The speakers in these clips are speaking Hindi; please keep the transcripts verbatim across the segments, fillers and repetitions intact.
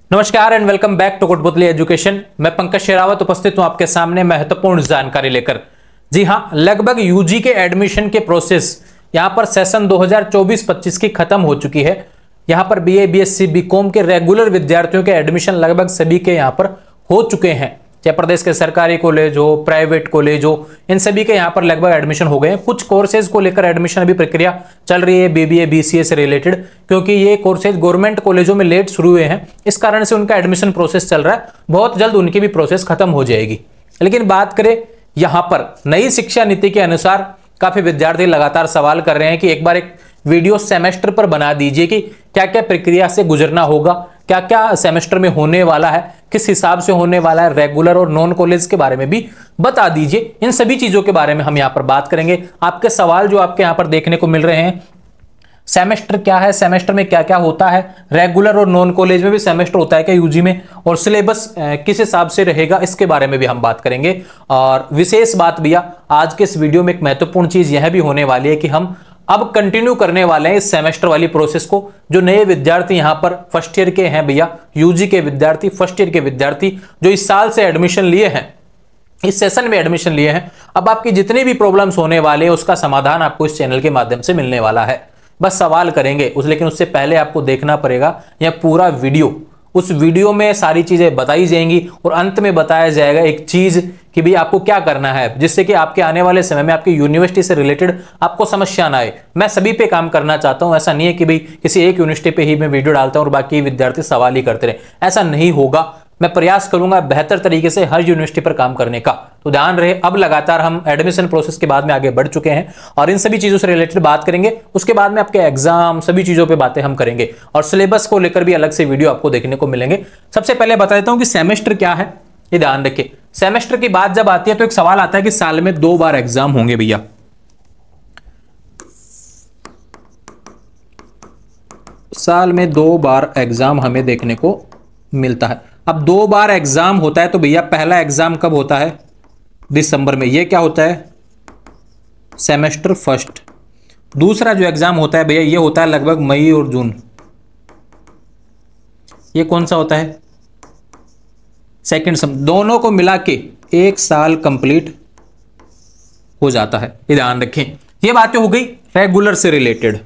नमस्कार and welcome back to Kathputli education. मैं पंकज शेरावत उपस्थित हूं आपके सामने महत्वपूर्ण जानकारी लेकर। जी हां, लगभग यूजी के एडमिशन के प्रोसेस यहां पर सेशन दो हज़ार चौबीस पच्चीस की खत्म हो चुकी है। यहां पर बीए, बीएससी, बीकॉम के रेगुलर विद्यार्थियों के एडमिशन लगभग सभी के यहां पर हो चुके हैं। चाहे प्रदेश के सरकारी कॉलेज हो, प्राइवेट कॉलेज हो, इन सभी के यहां पर लगभग एडमिशन हो गए हैं। कुछ कोर्सेज को लेकर एडमिशन अभी प्रक्रिया चल रही है बीबीए, बीसीए से रिलेटेड, क्योंकि ये कोर्सेज गवर्नमेंट कॉलेजों में लेट शुरू हुए हैं, इस कारण से उनका एडमिशन प्रोसेस चल रहा है। बहुत जल्द उनकी भी प्रोसेस खत्म हो जाएगी। लेकिन बात करें यहां पर नई शिक्षा नीति के अनुसार, काफी विद्यार्थी लगातार सवाल कर रहे हैं कि एक बार एक वीडियो सेमेस्टर पर बना दीजिए कि क्या क्या प्रक्रिया से गुजरना होगा, क्या क्या सेमेस्टर में होने वाला है, किस हिसाब से होने वाला है, रेगुलर और नॉन कॉलेज के बारे में भी बता दीजिए। इन सभी चीजों के बारे में हम यहां पर बात करेंगे। आपके सवाल जो आपके यहां पर देखने को मिल रहे हैं, सेमेस्टर क्या है, सेमेस्टर में क्या क्या होता है, रेगुलर और नॉन कॉलेज में भी सेमेस्टर होता है क्या यूजी में, और सिलेबस किस हिसाब से रहेगा, इसके बारे में भी हम बात करेंगे। और विशेष बात भैया, आज के इस वीडियो में एक महत्वपूर्ण चीज यह भी होने वाली है कि हम अब कंटिन्यू करने वाले हैं इस सेमेस्टर वाली प्रोसेस को। जो नए विद्यार्थी यहां पर फर्स्ट ईयर के हैं भैया, यूजी के विद्यार्थी, फर्स्ट ईयर के विद्यार्थी जो इस साल से एडमिशन लिए हैं, इस सेशन में एडमिशन लिए हैं, अब आपकी जितनी भी प्रॉब्लम्स होने वाले हैं उसका समाधान आपको इस चैनल के माध्यम से मिलने वाला है। बस सवाल करेंगे उस, लेकिन उससे पहले आपको देखना पड़ेगा यह पूरा वीडियो। उस वीडियो में सारी चीजें बताई जाएंगी और अंत में बताया जाएगा एक चीज कि भाई आपको क्या करना है, जिससे कि आपके आने वाले समय में आपकी यूनिवर्सिटी से रिलेटेड आपको समस्या ना आए। मैं सभी पे काम करना चाहता हूं, ऐसा नहीं है कि भाई किसी एक यूनिवर्सिटी पे ही मैं वीडियो डालता हूं और बाकी विद्यार्थी सवाल ही करते रहे, ऐसा नहीं होगा। मैं प्रयास करूंगा बेहतर तरीके से हर यूनिवर्सिटी पर काम करने का, तो ध्यान रहे। अब लगातार हम एडमिशन प्रोसेस के बाद में आगे बढ़ चुके हैं और इन सभी चीजों से रिलेटेड बात करेंगे। उसके बाद में आपके एग्जाम, सभी चीजों पे बातें हम करेंगे और सिलेबस को लेकर भी अलग से वीडियो आपको देखने को मिलेंगे। सबसे पहले बता देता हूं कि सेमेस्टर क्या है, ये ध्यान रखिए। सेमेस्टर की बात जब आती है तो एक सवाल आता है कि साल में दो बार एग्जाम होंगे भैया। साल में दो बार एग्जाम हमें देखने को मिलता है। अब दो बार एग्जाम होता है तो भैया पहला एग्जाम कब होता है? दिसंबर में। ये क्या होता है? Semester first. दूसरा जो एग्जाम होता है भैया ये होता है लगभग मई और जून। ये कौन सा होता है? Second sem. दोनों को मिला के एक साल कंप्लीट हो जाता है, ये ध्यान रखें। ये बातें हो गई रेगुलर से रिलेटेड।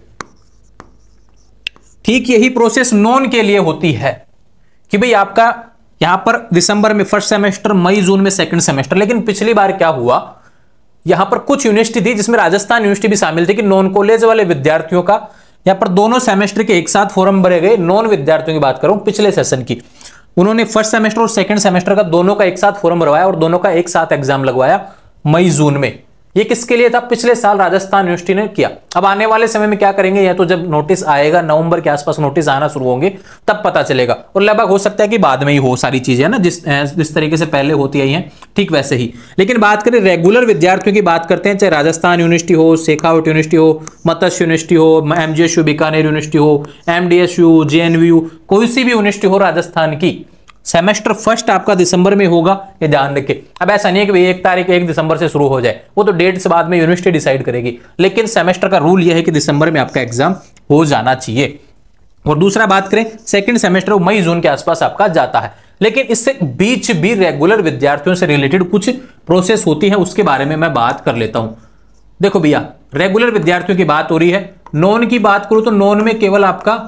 ठीक यही प्रोसेस नॉन के लिए होती है कि भाई आपका यहां पर दिसंबर में फर्स्ट सेमेस्टर, मई जून में सेकंड सेमेस्टर। लेकिन पिछली बार क्या हुआ, यहां पर कुछ यूनिवर्सिटी थी जिसमें राजस्थान यूनिवर्सिटी भी शामिल थी कि नॉन कॉलेज वाले विद्यार्थियों का यहां पर दोनों सेमेस्टर के एक साथ फॉर्म भरे गए। नॉन विद्यार्थियों की बात करूं पिछले सेशन की, उन्होंने फर्स्ट सेमेस्टर और सेकंड सेमेस्टर का दोनों का एक साथ फॉर्म भरवाया और दोनों का एक साथ एग्जाम लगवाया मई जून में। ये किसके लिए था? पिछले साल राजस्थान यूनिवर्सिटी ने किया। अब आने वाले समय में क्या करेंगे, या तो जब नोटिस आएगा, नवंबर के आसपास नोटिस आना शुरू होंगे, तब पता चलेगा। और लगभग हो सकता है कि बाद में ही हो सारी चीजें, ना, जिस जिस तरीके से पहले होती आई हैं ठीक वैसे ही। लेकिन बात करें रेगुलर विद्यार्थियों की, बात करते हैं, चाहे राजस्थान यूनिवर्सिटी हो, शेखावट यूनिवर्सिटी हो, मत्स्य यूनिवर्सिटी हो, एमजीएसयू बीकानेर यूनिवर्सिटी हो, एमडीएसयू, जेएनयू, कोई सी भी यूनिवर्सिटी हो राजस्थान की, सेमेस्टर फर्स्ट आपका दिसंबर में होगा, ये ध्यान रखें। अब ऐसा नहीं है कि भाई एक तारीख एक दिसंबर से शुरू हो जाए, वो तो डेट से बाद में यूनिवर्सिटी डिसाइड करेगी। लेकिन सेमेस्टर का रूल यह है कि दिसंबर में आपका एग्जाम हो जाना चाहिए। और दूसरा बात करें, सेकंड सेमेस्टर मई जून के आसपास आपका जाता है। लेकिन इससे बीच भी रेगुलर विद्यार्थियों से रिलेटेड कुछ प्रोसेस होती है, उसके बारे में मैं बात कर लेता हूं। देखो भैया, रेगुलर विद्यार्थियों की बात हो रही है। नॉन की बात करूं तो नॉन में केवल आपका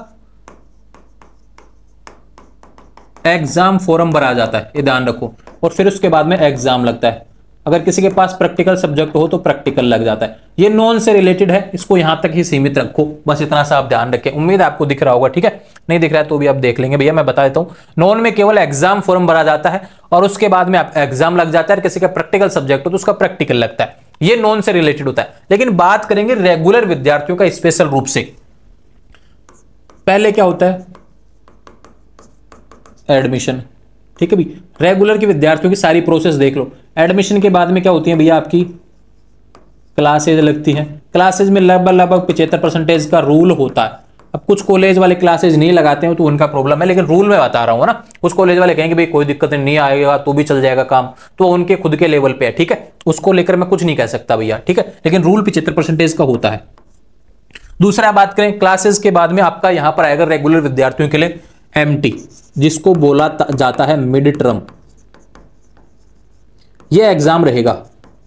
एग्जाम फॉर्म भरा जाता है, ये ध्यान रखो, और फिर उसके बाद में एग्जाम लगता है। अगर किसी के पास प्रैक्टिकल सब्जेक्ट हो तो प्रैक्टिकल लग जाता है। ये नॉन से रिलेटेड है, इसको यहां तक ही सीमित रखो, बस इतना सा आप ध्यान रखें। उम्मीद है आपको दिख रहा होगा, ठीक है? नहीं दिख रहा है तो भी आप देख लेंगे भैया, मैं बता देता हूं। नॉन में केवल एग्जाम फॉर्म भरा जाता है और उसके बाद में आप एग्जाम लग जाता है। किसी का प्रैक्टिकल सब्जेक्ट हो तो उसका प्रैक्टिकल लगता है। ये नॉन से रिलेटेड होता है। लेकिन बात करेंगे रेगुलर विद्यार्थियों का स्पेशल रूप से। पहले क्या होता है? एडमिशन, ठीक है भाई। रेगुलर के विद्यार्थियों की सारी प्रोसेस देख लो। एडमिशन के बाद में क्या होती है भैया, आपकी क्लासेज लगती हैं। क्लासेज में लगभग लगभग पचहत्तर परसेंटेज का रूल होता है। अब कुछ कॉलेज वाले क्लासेज नहीं लगाते हो तो उनका प्रॉब्लम है, लेकिन रूल में बता रहा हूं ना। कुछ कॉलेज वाले कहेंगे भाई कोई दिक्कत नहीं आएगा तो भी चल जाएगा काम, तो उनके खुद के लेवल पे है, ठीक है? उसको लेकर मैं कुछ नहीं कह सकता भैया, ठीक है? लेकिन रूल पचहत्तर परसेंटेज का होता है। दूसरा बात करें, क्लासेज के बाद में आपका यहां पर आएगा रेगुलर विद्यार्थियों के लिए एमटी, जिसको बोला जाता है मिड टर्म, ये एग्जाम रहेगा।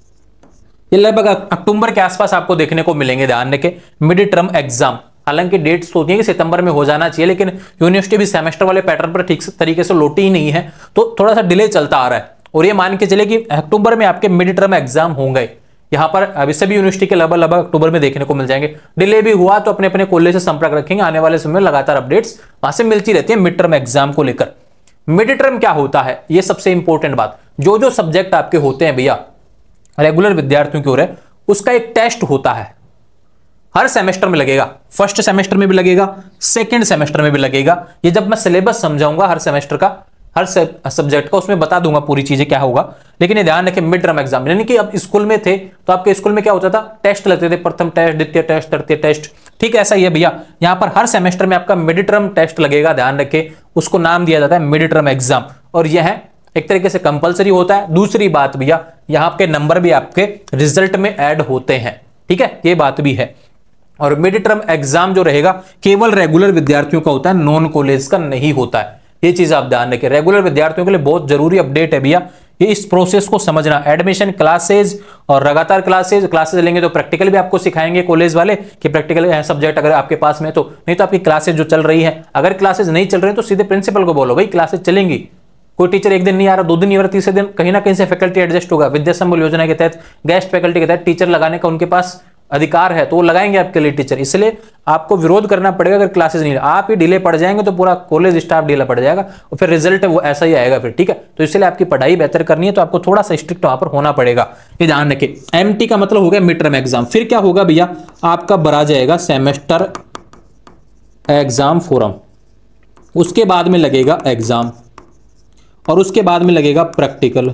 ये लगभग अक्टूबर के आसपास आपको देखने को मिलेंगे, ध्यान रखें, मिड टर्म एग्जाम। हालांकि डेट्स होती है कि सितंबर में हो जाना चाहिए, लेकिन यूनिवर्सिटी भी सेमेस्टर वाले पैटर्न पर ठीक तरीके से लौटी ही नहीं है, तो थोड़ा सा डिले चलता आ रहा है। और ये मान के चले कि अक्टूबर में आपके मिड टर्म एग्जाम होंगे यहाँ पर। अभी सभी यूनिवर्सिटी के लगभग लगभग अक्टूबर में देखने को मिल जाएंगे। डिले भी हुआ तो अपने अपने कॉलेज से संपर्क रखेंगे, आने वाले समय में लगातार अपडेट्स वहां से मिलती रहती है मिड टर्म एग्जाम को लेकर। मिड टर्म क्या होता है, ये सबसे इंपॉर्टेंट बात। जो जो सब्जेक्ट आपके होते हैं भैया रेगुलर विद्यार्थियों की ओर है, उसका एक टेस्ट होता है, हर सेमेस्टर में लगेगा। फर्स्ट सेमेस्टर में भी लगेगा, सेकंड सेमेस्टर में भी लगेगा। ये जब मैं सिलेबस समझाऊंगा हर सेमेस्टर का, हर सब्जेक्ट का, उसमें बता दूंगा पूरी चीजें क्या होगा। लेकिन ये ध्यान रखें, मिड टर्म एग्जाम, यानी कि अब स्कूल में थे तो आपके स्कूल में क्या होता था, टेस्ट लगते थे, प्रथम टेस्ट, द्वितीय टेस्ट, तृतीय टेस्ट। ठीक ऐसा ही है भैया, यहां पर हर सेमेस्टर में आपका मिड टर्म टेस्ट लगेगा, ध्यान रखें। उसको नाम दिया जाता है मिड टर्म एग्जाम, और यह है एक तरीके से कंपलसरी होता है। दूसरी बात भैया, यहां के नंबर भी आपके रिजल्ट में ऐड होते हैं, ठीक है, ये बात भी है। और मिड टर्म एग्जाम जो रहेगा केवल रेगुलर विद्यार्थियों का होता है, नॉन कॉलेज का नहीं होता है। ये चीज आप ध्यान रखें, रेगुलर विद्यार्थियों के लिए बहुत जरूरी अपडेट है भैया, ये इस प्रोसेस को समझना। एडमिशन क्लासेज और लगातार क्लासेज क्लासेज लेंगे तो प्रैक्टिकल भी आपको सिखाएंगे कॉलेज वाले कि प्रैक्टिकल सब्जेक्ट अगर आपके पास में, तो नहीं तो आपकी क्लासेज जो चल रही है, अगर क्लासेज नहीं चल रही तो सीधे प्रिंसिपल को बोलो भाई क्लासेज चलेंगी। कोई टीचर एक दिन नहीं आ रहा, दो दिन नहीं आ रहा, तीसरे दिन कहीं ना कहीं से फैकल्टी एडजस्ट होगा। विद्या संबल योजना के तहत गेस्ट फैकल्टी के तहत टीचर लगाने का उनके पास अधिकार है, तो वो लगाएंगे आपके लिए टीचर। इसलिए आपको विरोध करना पड़ेगा अगर क्लासेस नहीं, आप ही डिले पड़ जाएंगे तो पूरा कॉलेज स्टाफ डिले पड़ जाएगा, और फिर रिजल्ट वो ऐसा ही आएगा फिर, ठीक है। तो इसलिए आपकी पढ़ाई बेहतर करनी है तो आपको थोड़ा सा स्ट्रिक्ट वहां पर होना पड़ेगा, ये ध्यान रखें। एमटी का मतलब हो गया मिड टर्म एग्जाम। फिर क्या होगा भैया, आपका भरा जाएगा सेमेस्टर एग्जाम फोरम, उसके बाद में लगेगा एग्जाम, और उसके बाद में लगेगा प्रैक्टिकल।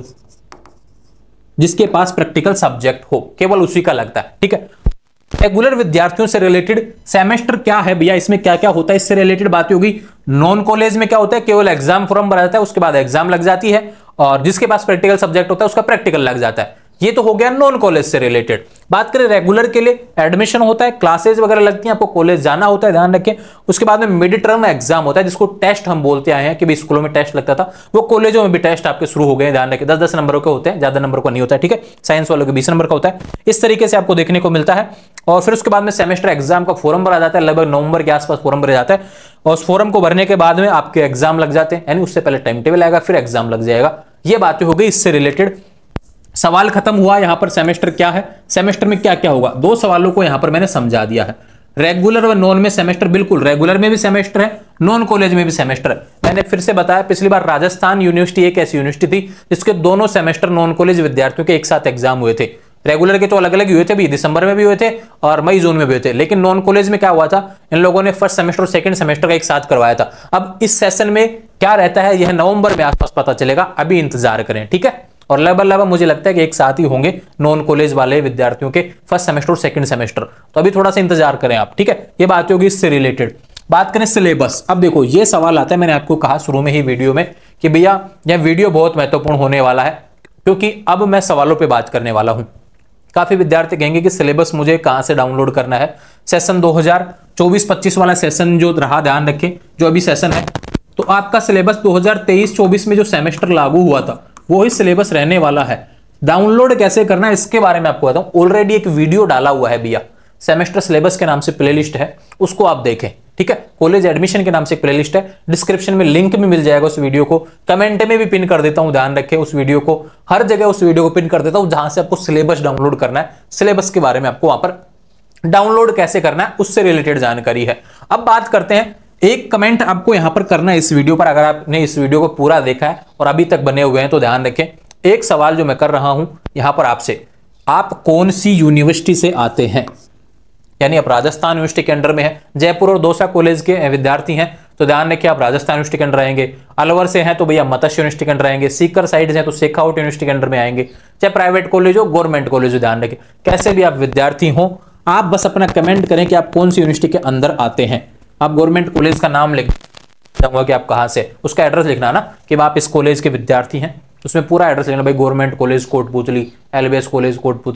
जिसके पास प्रैक्टिकल सब्जेक्ट हो केवल उसी का लगता है, ठीक है। रेगुलर विद्यार्थियों से रिलेटेड सेमेस्टर क्या है भैया, इसमें क्या क्या होता है, इससे रिलेटेड बातें होगी। नॉन कॉलेज में क्या होता है, केवल एग्जाम फॉर्म भरा जाता है, उसके बाद एग्जाम लग जाती है, और जिसके पास प्रैक्टिकल सब्जेक्ट होता है उसका प्रैक्टिकल लग जाता है। ये तो हो गया नॉन कॉलेज से रिलेटेड। बात करें रेगुलर के लिए, एडमिशन होता है, क्लासेज वगैरह लगती हैं, आपको कॉलेज जाना होता है, ध्यान रखें। उसके बाद में मिड टर्म एग्जाम होता है, जिसको टेस्ट हम बोलते आए हैं कि भी स्कूलों में टेस्ट लगता था, वो कॉलेजों में भी टेस्ट आपके शुरू हो गए, ध्यान रखें। दस दस नंबरों के होते हैं, ज्यादा नंबर का नहीं होता है, ठीक है। साइंस वालों के बीस नंबर का होता है, इस तरीके से आपको देखने को मिलता है। और फिर उसके बाद में सेमेस्टर एग्जाम का फॉर्म भरा जाता है, लगभग नवंबर के आसपास फॉर्म भरा जाता है, और उस फॉर्म को भरने के बाद में आपके एग्जाम लग जाते हैं, यानी उससे पहले टाइम टेबल आएगा, फिर एग्जाम लग जाएगा। ये बातें हो गई इससे रिलेटेड। सवाल खत्म हुआ यहां पर, सेमेस्टर क्या है, सेमेस्टर में क्या क्या होगा, दो सवालों को यहां पर मैंने समझा दिया है। रेगुलर व नॉन में सेमेस्टर, बिल्कुल रेगुलर में भी सेमेस्टर है, नॉन कॉलेज में भी सेमेस्टर है। मैंने फिर से बताया पिछली बार, राजस्थान यूनिवर्सिटी एक ऐसी यूनिवर्सिटी थी जिसके दोनों सेमेस्टर नॉन कॉलेज विद्यार्थियों के एक साथ एग्जाम हुए थे। रेगुलर के तो अलग अलग हुए थे भी, दिसंबर में भी हुए थे और मई जून में भी हुए थे, लेकिन नॉन कॉलेज में क्या हुआ था, इन लोगों ने फर्स्ट सेमेस्टर और सेकंड सेमेस्टर का एक साथ करवाया था। अब इस सेशन में क्या रहता है, यह नवंबर में आसपास पता चलेगा, अभी इंतजार करें, ठीक है। और लगभग लगभग मुझे लगता है कि एक साथ ही होंगे नॉन कॉलेज वाले विद्यार्थियों के फर्स्ट सेमेस्टर और सेकंड सेमेस्टर, तो अभी थोड़ा सा इंतजार करें आप, ठीक है। ये बात होगी इससे रिलेटेड। बात करें सिलेबस, अब देखो ये सवाल आता है, मैंने आपको कहा शुरू में ही वीडियो में कि भैया यह वीडियो बहुत महत्वपूर्ण होने वाला है, क्योंकि अब मैं सवालों पर बात करने वाला हूं। काफी विद्यार्थी कहेंगे कि सिलेबस मुझे कहां से डाउनलोड करना है। सेशन दो हज़ार चौबीस पच्चीस वाला सेशन जो रहा, ध्यान रखें, जो अभी सेशन है, तो आपका सिलेबस दो हज़ार तेईस चौबीस में जो सेमेस्टर लागू हुआ था वो ही सिलेबस रहने वाला है। डाउनलोड कैसे करना है इसके बारे में आपको बताऊं, ऑलरेडी एक वीडियो डाला हुआ है भैया, सेमेस्टर सिलेबस के नाम से प्लेलिस्ट है, उसको आप देखें, ठीक है। कॉलेज एडमिशन के नाम से एक प्लेलिस्ट है, डिस्क्रिप्शन में लिंक भी मिल जाएगा उस वीडियो को, कमेंट में भी पिन कर देता हूं, ध्यान रखें उस वीडियो को, हर जगह उस वीडियो को पिन कर देता हूं जहां से आपको सिलेबस डाउनलोड करना है। सिलेबस के बारे में आपको वहां पर डाउनलोड कैसे करना है उससे रिलेटेड जानकारी है। अब बात करते हैं, एक कमेंट आपको यहां पर करना है इस वीडियो पर, अगर आपने इस वीडियो को पूरा देखा है और अभी तक बने हुए हैं तो ध्यान रखें। एक सवाल जो मैं कर रहा हूं यहां पर आपसे, आप कौन सी यूनिवर्सिटी से आते हैं, यानी आप राजस्थान यूनिवर्सिटी के अंडर में है, जयपुर और दौसा कॉलेज के विद्यार्थी हैं तो ध्यान रखें आप राजस्थान यूनिवर्सिटी के अंडर आएंगे। अलवर से हैं तो भैया मत्स्य यूनिवर्सिटी के अंडर आएंगे। सीकर साइड से हैं तो शेखावट यूनिवर्सिटी के अंडर में आएंगे। चाहे प्राइवेट कॉलेज हो, गवर्नमेंट कॉलेज हो, ध्यान रखें, कैसे भी आप विद्यार्थी हो, आप बस अपना कमेंट करें कि आप कौन सी यूनिवर्सिटी के अंदर आते हैं। आप गवर्नमेंट कॉलेज का नाम लिख चाहूंगा कि आप कहां से, उसका एड्रेस लिखना ना कि आप इस कॉलेज के विद्यार्थी हैं, उसमें पूरा एड्रेस लिखना भाई, government college Kotputli, LBS college Kotputli,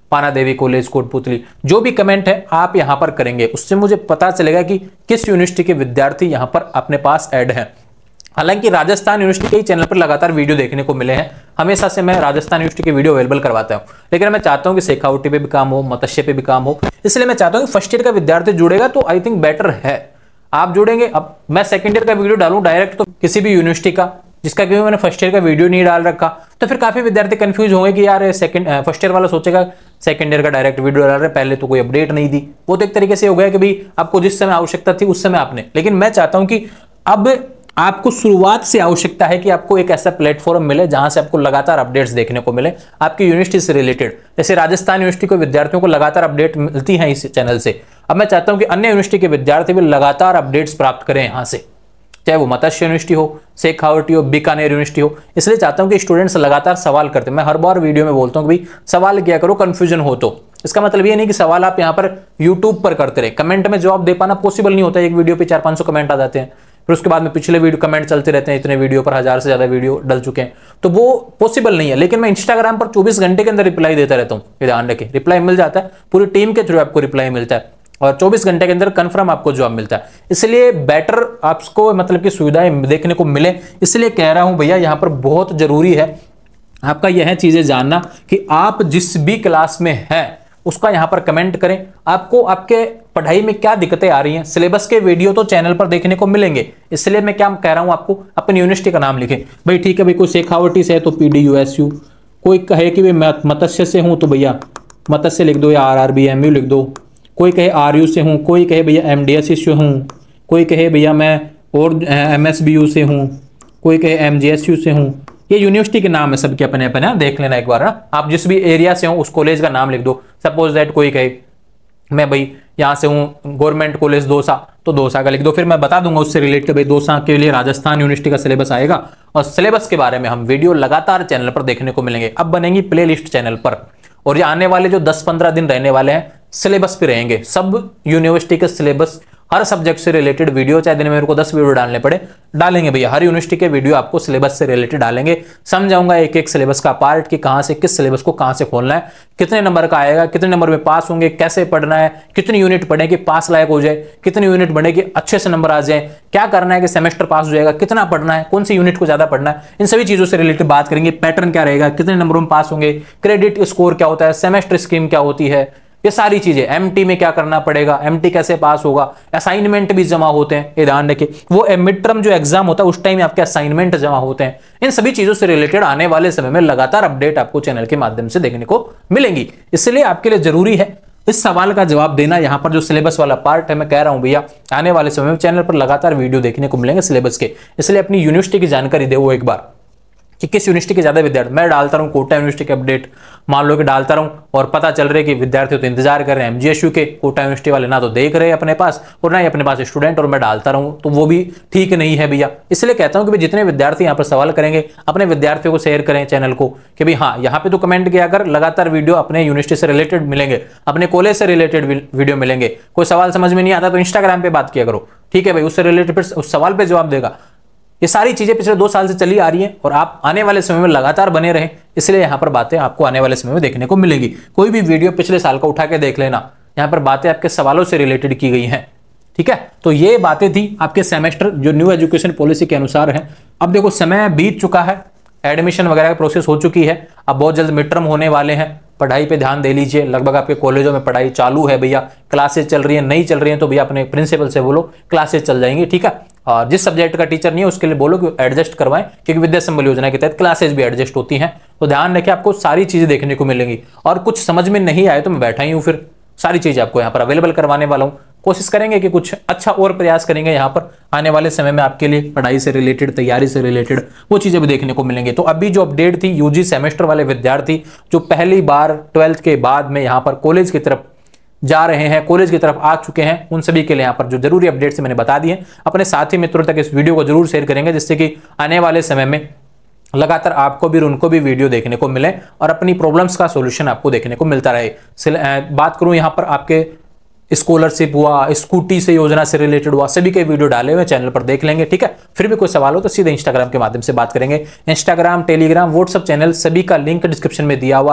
Pana Devi college Kotputli, जो भी कमेंट है आप यहां पर करेंगे उससे मुझे पता चलेगा कि किस यूनिवर्सिटी के विद्यार्थी यहां पर अपने पास ऐड हैं। हालांकि राजस्थान यूनिवर्सिटी के ही चैनल पर लगातार वीडियो देखने को मिले हैं, हमेशा से मैं राजस्थान यूनिवर्सिटी के वीडियो अवेलेबल करवाता हूं, लेकिन मैं चाहता हूं कि शेखावटी पे भी काम हो, मत्स्य पे भी काम हो, इसलिए मैं चाहता हूं कि फर्स्ट ईयर का विद्यार्थी जुड़ेगा तो आई थिंक बेटर है आप जुड़ेंगे। अब मैं सेकंड ईयर का वीडियो डालूं डायरेक्ट तो किसी भी यूनिवर्सिटी का जिसका क्योंकि मैंने फर्स्ट ईयर का वीडियो नहीं डाल रखा, तो फिर काफी विद्यार्थी कंफ्यूज होंगे कि यार सेकंड फर्स्ट ईयर वाला सोचेगा सेकंड ईयर का डायरेक्ट वीडियो डाल रहे, पहले तो कोई अपडेट नहीं दी। वो तो एक तरीके से हो गया कि भाई आपको जिस समय आवश्यकता थी उस समय आपने, लेकिन मैं चाहता हूं कि अब आपको शुरुआत से आवश्यकता है कि आपको एक ऐसा प्लेटफॉर्म मिले जहां से आपको लगातार अपडेट्स देखने को मिले आपकी यूनिवर्सिटी से रिलेटेड। जैसे राजस्थान यूनिवर्सिटी को विद्यार्थियों को लगातार अपडेट मिलती है इस चैनल से, अब मैं चाहता हूं कि अन्य यूनिवर्सिटी के विद्यार्थी भी लगातार अपडेट्स प्राप्त करें यहां से, चाहे वो मत्स्य यूनिवर्सिटी हो, शेखावटी हो, बीकानेर यूनिवर्सिटी हो। इसलिए चाहता हूं कि स्टूडेंट्स लगातार सवाल करते हैं। मैं हर बार वीडियो में बोलता हूं कि भाई सवाल किया करो, कंफ्यूजन हो तो। इसका मतलब ये नहीं कि सवाल आप यहां पर यूट्यूब पर करते रहे, कमेंट में जवाब दे पाना पॉसिबल नहीं होता। एक वीडियो पे चार पांच सौ कमेंट आ जाते हैं, फिर उसके बाद में पिछले वीडियो कमेंट चलते रहते हैं, इतने वीडियो पर हजार से ज्यादा वीडियो डल चुके हैं, तो वो पॉसिबल नहीं है। लेकिन मैं इंस्टाग्राम पर चौबीस घंटे के अंदर रिप्लाई देता रहता हूं, ध्यान रखें, रिप्लाई मिल जाता है, पूरी टीम के थ्रू आपको रिप्लाई मिलता है और चौबीस घंटे के अंदर कंफर्म आपको जवाब मिलता है। इसलिए बेटर आपको मतलब कि सुविधाएं देखने को मिले, इसलिए कह रहा हूं भैया यहां पर बहुत जरूरी है आपका यह चीजें जानना कि आप जिस भी क्लास में हैं उसका यहां पर कमेंट करें। आपको आपके पढ़ाई में क्या दिक्कतें आ रही हैं, सिलेबस के वीडियो तो चैनल पर देखने को मिलेंगे, इसलिए मैं क्या कह रहा हूं आपको अपनी यूनिवर्सिटी का नाम लिखें। भाई ठीक है भाई, कोई शेखावटी से है तो P D U S U, कोई कहे कि मैं मत्स्य से हूं तो भैया मत्स्य लिख दो या R R B M U लिख दो, कोई कहे आर यू से हूं, कोई कहे भैया एम डी एस से हूं, कोई कहे भैया मैं और एम एस बी यू से हूं, कोई कहे एम जी एस यू से हूं। ये यूनिवर्सिटी के नाम है सबके अपने अपने, देख लेना एक बार ना, आप जिस भी एरिया से हो उस कॉलेज का नाम लिख दो। सपोज दैट कोई कहे मैं भाई यहां से हूं गवर्नमेंट कॉलेज दौसा, तो दौसा का लिख दो, फिर मैं बता दूंगा उससे रिलेटेड भाई दौसा के लिए राजस्थान यूनिवर्सिटी का सिलेबस आएगा और सिलेबस के बारे में हम वीडियो लगातार चैनल पर देखने को मिलेंगे। अब बनेंगी प्ले लिस्ट चैनल पर, और ये आने वाले जो दस पंद्रह दिन रहने वाले हैं सिलेबस पे रहेंगे, सब यूनिवर्सिटी के सिलेबस हर सब्जेक्ट से रिलेटेड वीडियो, चाहे दिन में मेरे को दस वीडियो डालने पड़े डालेंगे भैया, हर यूनिवर्सिटी के वीडियो आपको सिलेबस से रिलेटेड डालेंगे। समझाऊंगा एक एक सिलेबस का पार्ट कि कहां से किस सिलेबस को कहां से खोलना है, कितने नंबर का आएगा, कितने नंबर में पास होंगे, कैसे पढ़ना है, कितनी यूनिट पढ़े कि पास लायक हो जाए, कितनी यूनिट पढ़े कि अच्छे से नंबर आ जाए, क्या करना है कि सेमेस्टर पास हो जाएगा, कितना पढ़ना है, कौन सी यूनिट को ज्यादा पढ़ना है, इन सभी चीजों से रिलेटेड बात करेंगे। पैटर्न क्या रहेगा, कितने नंबरों में पास होंगे, क्रेडिट स्कोर क्या होता है, सेमेस्टर स्कीम क्या होती है, ये सारी चीजें, एमटी में क्या करना पड़ेगा, एमटी कैसे पास होगा, असाइनमेंट भी जमा होते हैं, ये ध्यान रखिए, वो मिड टर्म जो एग्जाम होता है उस टाइम आपके असाइनमेंट जमा होते हैं। इन सभी चीजों से रिलेटेड आने वाले समय में लगातार अपडेट आपको चैनल के माध्यम से देखने को मिलेंगी, इसलिए आपके लिए जरूरी है इस सवाल का जवाब देना। यहां पर जो सिलेबस वाला पार्ट है मैं कह रहा हूं भैया आने वाले समय में चैनल पर लगातार वीडियो देखने को मिलेंगे सिलेबस के, इसलिए अपनी यूनिवर्सिटी की जानकारी दे वो एक बार कि किस यूनिवर्सिटी के ज्यादा विद्यार्थी। मैं डालता रहूं कोटा यूनिवर्सिटी के अपडेट, मान लो कि डालता रहूं और पता चल रहा है कि विद्यार्थी तो इंतजार कर रहे हैं एमजीएसयू के, कोटा यूनिवर्सिटी वाले ना तो देख रहे हैं अपने पास और ना ही अपने पास स्टूडेंट, और मैं डालता रहूं तो वो भी ठीक नहीं है भैया। इसलिए कहता हूं कि जितने विद्यार्थी यहाँ पर सवाल करेंगे अपने विद्यार्थियों को शेयर करें चैनल को कि भाई हाँ यहाँ पे तो कमेंट किया कर, लगातार वीडियो अपने यूनिवर्सिटी से रिलेटेड मिलेंगे, अपने कॉलेज से रिलेटेड वीडियो मिलेंगे। कोई सवाल समझ में नहीं आता तो इंस्टाग्राम पे बात किया करो, ठीक है भाई, उससे रिलेटेड फिर उस सवाल पे जवाब देगा। ये सारी चीजें पिछले दो साल से चली आ रही हैं और आप आने वाले समय में लगातार बने रहें, इसलिए यहां पर बातें आपको आने वाले समय में देखने को मिलेगी। कोई भी वीडियो पिछले साल का उठा के देख लेना, यहां पर बातें आपके सवालों से रिलेटेड की गई हैं, ठीक है। तो ये बातें थी आपके सेमेस्टर जो न्यू एजुकेशन पॉलिसी के अनुसार है। अब देखो समय बीत चुका है, एडमिशन वगैरह की प्रोसेस हो चुकी है, अब बहुत जल्द मिड टर्म होने वाले हैं, पढ़ाई पे ध्यान दे लीजिए। लगभग आपके कॉलेजों में पढ़ाई चालू है भैया, क्लासेस चल रही है, नहीं चल रही है तो भैया अपने प्रिंसिपल से बोलो क्लासेस चल जाएंगी, ठीक है। और जिस सब्जेक्ट का टीचर नहीं है उसके लिए बोलो कि एडजस्ट करवाएं, क्योंकि विद्या संबल योजना के तहत क्लासेस भी एडजस्ट होती हैं। तो ध्यान रखिए, आपको सारी चीजें देखने को मिलेंगी, और कुछ समझ में नहीं आए तो मैं बैठा ही हूं, फिर सारी चीजें आपको यहाँ पर अवेलेबल करवाने वाला हूं। कोशिश करेंगे कि कुछ अच्छा और प्रयास करेंगे यहाँ पर आने वाले समय में आपके लिए, पढ़ाई से रिलेटेड, तैयारी से रिलेटेड वो चीजें भी देखने को मिलेंगी। तो अभी जो अपडेट थी, यूजी सेमेस्टर वाले विद्यार्थी जो पहली बार ट्वेल्थ के बाद में यहाँ पर कॉलेज की तरफ जा रहे हैं, कॉलेज की तरफ आ चुके हैं, उन सभी के लिए यहाँ पर जो जरूरी अपडेट्स मैंने बता दिए, अपने साथी मित्रों तक इस वीडियो को जरूर शेयर करेंगे, जिससे कि आने वाले समय में लगातार आपको भी और उनको भी वीडियो देखने को मिले और अपनी प्रॉब्लम्स का सॉल्यूशन आपको देखने को मिलता रहे। बात करूं यहाँ पर आपके स्कॉलरशिप हुआ, स्कूटी से योजना से रिलेटेड हुआ, सभी के वीडियो डाले हुए चैनल पर देख लेंगे, ठीक है। फिर भी कोई सवाल हो तो सीधे इंस्टाग्राम के माध्यम से बात करेंगे। इंस्टाग्राम, टेलीग्राम, व्हाट्सएप चैनल सभी का लिंक डिस्क्रिप्शन में दिया हुआ है,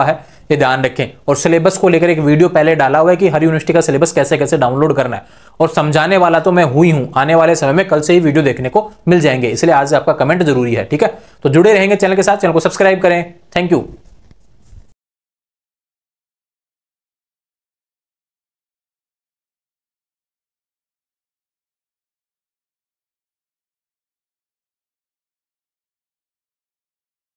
ये ध्यान रखें। और सिलेबस को लेकर एक वीडियो पहले डाला हुआ है कि हर यूनिवर्सिटी का सिलेबस कैसे कैसे डाउनलोड करना है, और समझाने वाला तो मैं हुई हूं। आने वाले समय में कल से ही वीडियो देखने को मिल जाएंगे, इसलिए आज आपका कमेंट जरूरी है। ठीक है, तो जुड़े रहेंगे चैनल के साथ, चैनल को सब्सक्राइब करें। Thank you.